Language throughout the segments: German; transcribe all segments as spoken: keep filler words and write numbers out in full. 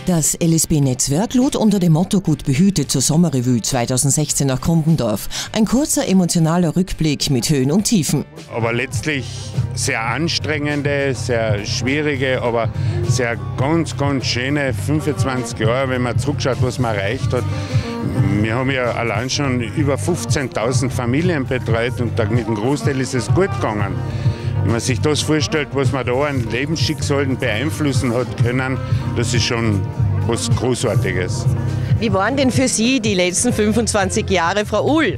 Das L S B-Netzwerk lud unter dem Motto Gut behütet zur Sommerrevue zweitausendsechzehn nach Krumbendorf. Ein kurzer emotionaler Rückblick mit Höhen und Tiefen. Aber letztlich sehr anstrengende, sehr schwierige, aber sehr ganz, ganz schöne fünfundzwanzig Jahre, wenn man zurückschaut, was man erreicht hat. Wir haben ja allein schon über fünfzehntausend Familien betreut und mit dem Großteil ist es gut gegangen. Wenn man sich das vorstellt, was man da an Lebensschicksalen beeinflussen hat können, das ist schon was Großartiges. Wie waren denn für Sie die letzten fünfundzwanzig Jahre, Frau Uhl?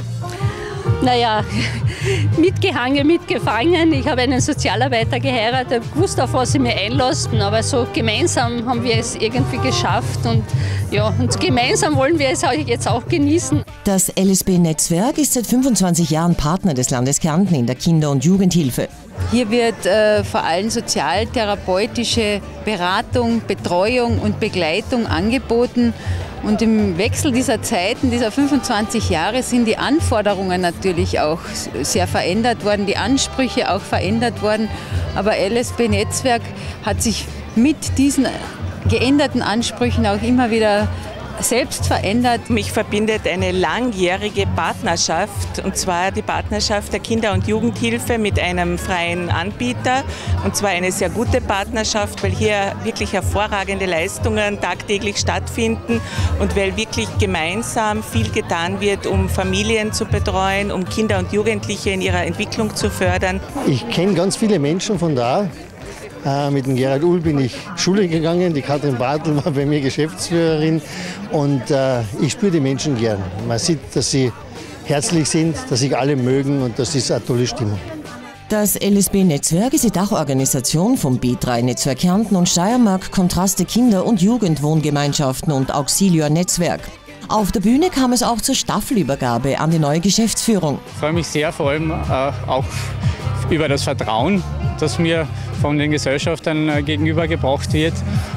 Naja, mitgehangen, mitgefangen. Ich habe einen Sozialarbeiter geheiratet, wusste, auf was sie mir einlassen, aber so gemeinsam haben wir es irgendwie geschafft und, ja, und gemeinsam wollen wir es jetzt auch genießen. Das L S B-Netzwerk ist seit fünfundzwanzig Jahren Partner des Landes Kärnten in der Kinder- und Jugendhilfe. Hier wird äh, vor allem sozialtherapeutische Beratung, Betreuung und Begleitung angeboten. Und im Wechsel dieser Zeiten, dieser fünfundzwanzig Jahre, sind die Anforderungen natürlich auch sehr verändert worden, die Ansprüche auch verändert worden. Aber L S B-Netzwerk hat sich mit diesen geänderten Ansprüchen auch immer wieder selbst verändert. Mich verbindet eine langjährige Partnerschaft, und zwar die Partnerschaft der Kinder- und Jugendhilfe mit einem freien Anbieter. Und zwar eine sehr gute Partnerschaft, weil hier wirklich hervorragende Leistungen tagtäglich stattfinden und weil wirklich gemeinsam viel getan wird, um Familien zu betreuen, um Kinder und Jugendliche in ihrer Entwicklung zu fördern. Ich kenne ganz viele Menschen von da. Mit dem Gerhard Uhl bin ich Schule gegangen, die Katrin Bartel war bei mir Geschäftsführerin und äh, ich spüre die Menschen gern. Man sieht, dass sie herzlich sind, dass sich alle mögen und das ist eine tolle Stimmung. Das L S B-Netzwerk ist die Dachorganisation vom B drei Netzwerk Kärnten und Steiermark, Kontraste Kinder- und Jugendwohngemeinschaften und Auxilior Netzwerk. Auf der Bühne kam es auch zur Staffelübergabe an die neue Geschäftsführung. Ich freue mich sehr, vor allem äh, auch über das Vertrauen, das mir von den Gesellschaftern äh, gegenübergebracht wird.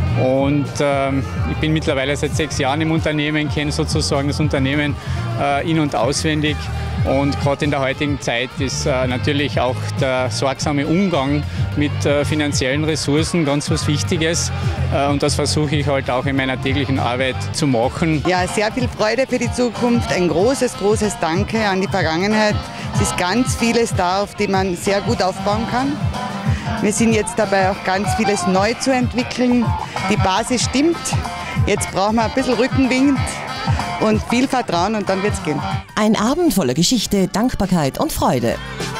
Und ähm, ich bin mittlerweile seit sechs Jahren im Unternehmen, kenne sozusagen das Unternehmen äh, in- und auswendig. Und gerade in der heutigen Zeit ist äh, natürlich auch der sorgsame Umgang mit äh, finanziellen Ressourcen ganz was Wichtiges. Äh, und das versuche ich halt auch in meiner täglichen Arbeit zu machen. Ja, sehr viel Freude für die Zukunft. Ein großes, großes Danke an die Vergangenheit. Es ist ganz vieles da, auf dem man sehr gut aufbauen kann. Wir sind jetzt dabei, auch ganz vieles neu zu entwickeln. Die Basis stimmt. Jetzt brauchen wir ein bisschen Rückenwind und viel Vertrauen und dann wird's gehen. Ein Abend voller Geschichte, Dankbarkeit und Freude.